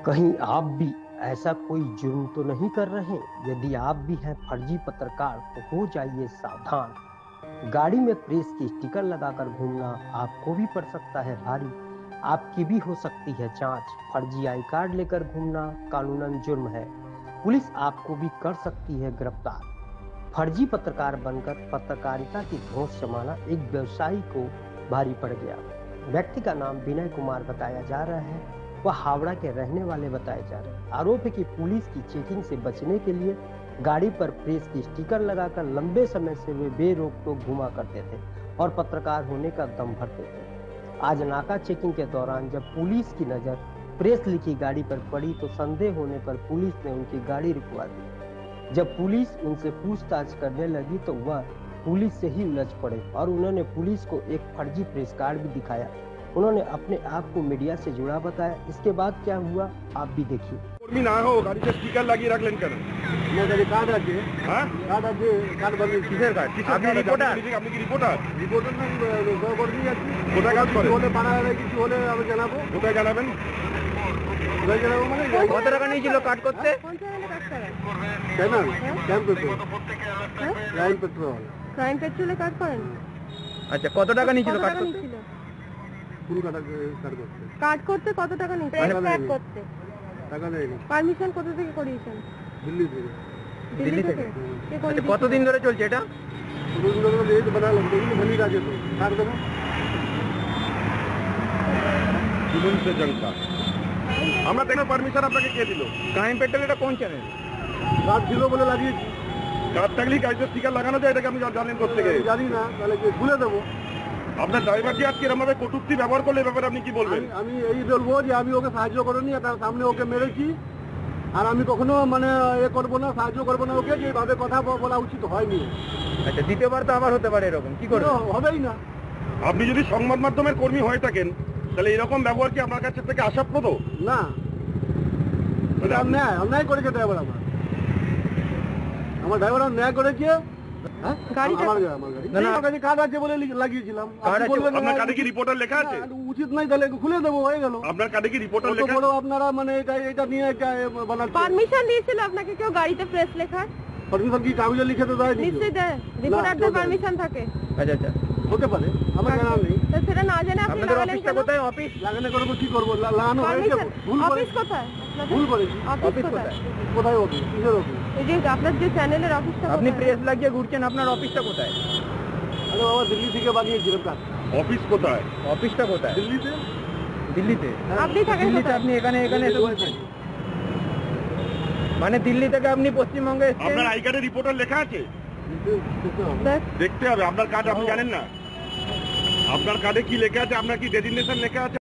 कहीं आप भी ऐसा कोई जुर्म तो नहीं कर रहे? यदि आप भी हैं फर्जी पत्रकार तो हो जाइए सावधान। गाड़ी में प्रेस की स्टिकर लगाकर घूमना आपको भी पड़ सकता है भारी। आपकी भी हो सकती है जांच। फर्जी आई कार्ड लेकर घूमना कानूनन जुर्म है। पुलिस आपको भी कर सकती है गिरफ्तार। फर्जी पत्रकार बनकर पत्रकारिता की धौंस जमाना एक व्यवसायी को भारी पड़ गया। व्यक्ति का नाम विनय कुमार बताया जा रहा है। वह हावड़ा के रहने वाले बताए जा रहे हैं। आरोप है कि पुलिस की चेकिंग से बचने के लिए गाड़ी पर प्रेस की स्टिकर लगाकर लंबे समय से वे बेरोक टोक घुमा करते थे और पत्रकार होने का दम भरते थे। आज नाका चेकिंग के दौरान जब पुलिस की नजर प्रेस लिखी गाड़ी पर पड़ी तो संदेह होने पर पुलिस ने उनकी गाड़ी रुकवा दी। जब पुलिस उनसे पूछताछ करने लगी तो वह पुलिस से ही उलझ पड़े और उन्होंने पुलिस को एक फर्जी प्रेस कार्ड भी दिखाया। उन्होंने अपने आप को मीडिया से जुड़ा बताया। इसके बाद क्या हुआ आप भी देखिए। কর্মী না হোক গাড়িতে স্টিকার লাগিয়ে রাখলেন কেন? কার্ড আছে, হ্যাঁ কার্ড আছে, কার্ড বানিয়ে কিসের কার্ড? আপনি রিপোর্টার? আপনি কি রিপোর্টার? রিপোর্টার না, সহকর্মী আছি। কোথায় কাজ করেন? হলে পাড়ায় কিছু হলে আমি জানাবো। কোথায় জানাবেন? কোথায় জানাবো মানে কত টাকা নিয়েছিল কার্ড করতে? কেন? ক্যাম্প পেট্রোল, ক্রাইম পেট্রোল। ক্রাইম পেট্রোলে কাজ করেন? আচ্ছা, কত টাকা নিয়েছিল কার্ড করতে? কোন কার্ড করতে? কাজ করতে কত টাকা নিয়েছিল? কাজ করতে টাকা দেয়নি। পারমিশন কোথা থেকে করিয়েছেন? দিল্লি থেকে। দিল্লি থেকে কে করে? আচ্ছা, কতদিন ধরে চলছে এটা? রুল ধরে এই তো বানালাম, এই ভ্যালিড আছে তো। কার্ড দেবো। জীবন সে জনতা। আমরা দেখো পারমিশন আপনাকে কে দিল? ক্রাইম পেট্রোল এটা কোন চ্যানেল? কার্ড ছিল বলে লাগিয়েছি। কার্ড থাকলে গাড়িতে স্টিকার লাগানো যায়, এটাকে আপনি জানেন করতে গিয়ে? জানি না, তাহলে কি খুলে দেবো? আপনার ড্রাইভার যে আজকে এরকম ভাবে কটূক্তি ব্যবহার করলে ব্যাপারে আপনি কি বলবেন? আমি এই বলবো যে আমি ওকে সাহায্য করিনি, তার সামনে ওকে মেরেছি, আর আমি কখনো মানে এ করবো না, সাহায্য করবো না ওকে, যেভাবে কথা বলা উচিত হয়নি। আচ্ছা, দ্বিতীয়বার তো আবার হতে পারে এরকম, কি করবেন? হবেই না। আপনি যদি সংবাদ মাধ্যমের কর্মী হয়ে থাকেন তাহলে এরকম ব্যবহার কি আপনার কাছে থেকে আশাপ্রদ? না, এটা অন্যায়, অন্যায় করেছে ড্রাইভার। আমার ড্রাইভার অন্যায় করেছে। উচিত নাই, তাহলে খুলে দেবো, হয়ে গেল। আপনার কার্ডে কি রিপোর্টার লেখা? আপনারা মানে এটা নিয়ে পারমিশন দিয়েছিল আপনাকে কেউ গাড়িতে প্রেস লেখার? পারমিশন কি কাগজে লিখে তো দেয়? নিশ্চয়ই দেয়, রিপোর্টারদের পারমিশন থাকে। আচ্ছা আচ্ছা, হতে পারে, আমার জানা নেই। তো সেটা না জেনে আপনি লাগালেন কেন? কোথায় অফিস? লাগানো করবো, কি করবো? লাগানো হয়েছে, ভুল অফিস কোথায়? ভুল করেছি। অফিস কোথায়? কোথায় অফিস? কিসের অফিস? এই যে আপনার যে চ্যানেলের অফিসটা, আপনি প্রেস লাগিয়ে ঘুরছেন, আপনার অফিসটা কোথায়? আরে বাবা, দিল্লি থেকে বানিয়েছিলাম কাজ। অফিস কোথায়? অফিসটা কোথায়? দিল্লিতে। দিল্লিতে? আপনি থাকেন দিল্লিতে? কোথায়? আপনি এখানে এসে বলছেন মানে দিল্লি থেকে আপনি পশ্চিমবঙ্গে এসেছেন? আপনার আই কার্ডে রিপোর্টার লেখা আছে? দেখতে হবে। আপনার কার্ড আপনি জানেন না? আপনার কার্ডে কি লেখা আছে? আপনার কি ডেজিগনেশন লেখা আছে?